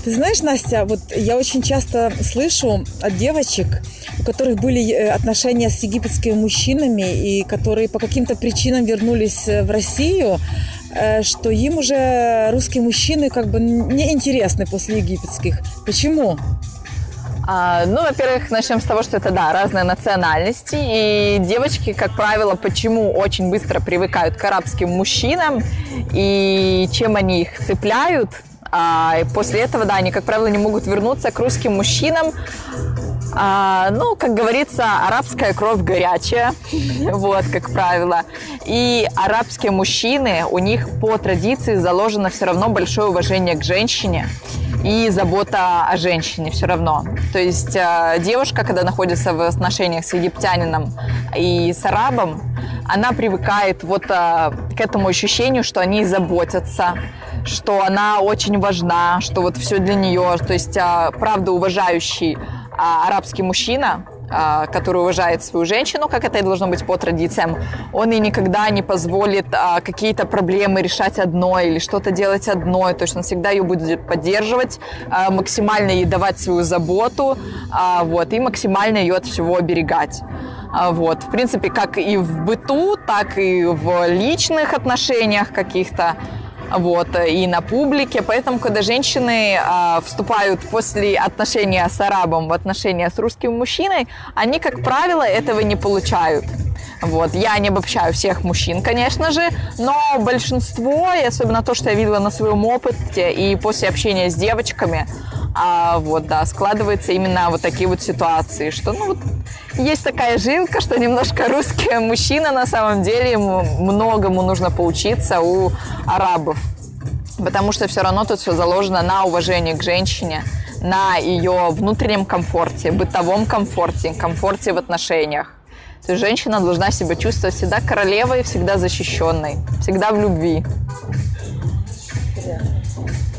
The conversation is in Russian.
Ты знаешь, Настя, вот я очень часто слышу от девочек, у которых были отношения с египетскими мужчинами и которые по каким-то причинам вернулись в Россию, что им уже русские мужчины как бы не интересны после египетских. Почему? Ну, во-первых, начнем с того, что это, да, разные национальности, и девочки, как правило, почему очень быстро привыкают к арабским мужчинам, и чем они их цепляют, и после этого, да, они, как правило, не могут вернуться к русским мужчинам. Ну, как говорится, арабская кровь горячая, вот, как правило. И арабские мужчины, у них по традиции заложено все равно большое уважение к женщине и забота о женщине все равно. То есть девушка, когда находится в отношениях с египтянином и с арабом, она привыкает вот к этому ощущению, что они заботятся, что она очень важна, что вот все для нее. То есть, правда, уважающий арабский мужчина, который уважает свою женщину, как это и должно быть по традициям, он ей никогда не позволит какие-то проблемы решать одной или что-то делать одной. То есть он всегда ее будет поддерживать, максимально ей давать свою заботу, вот, и максимально ее от всего оберегать. Вот. В принципе, как и в быту, так и в личных отношениях каких-то. Вот, и на публике. Поэтому, когда женщины вступают после отношения с арабом в отношения с русским мужчиной, они, как правило, этого не получают. Вот. Я не обобщаю всех мужчин, конечно же, но большинство, и особенно то, что я видела на своем опыте и после общения с девочками, вот, да, складывается именно вот такие вот ситуации, что, ну, вот, есть такая жилка, что немножко русские мужчины, на самом деле, многому нужно поучиться у арабов, потому что все равно тут все заложено на уважении к женщине, на ее внутреннем комфорте, бытовом комфорте, комфорте в отношениях. То есть женщина должна себя чувствовать всегда королевой, всегда защищенной, всегда в любви.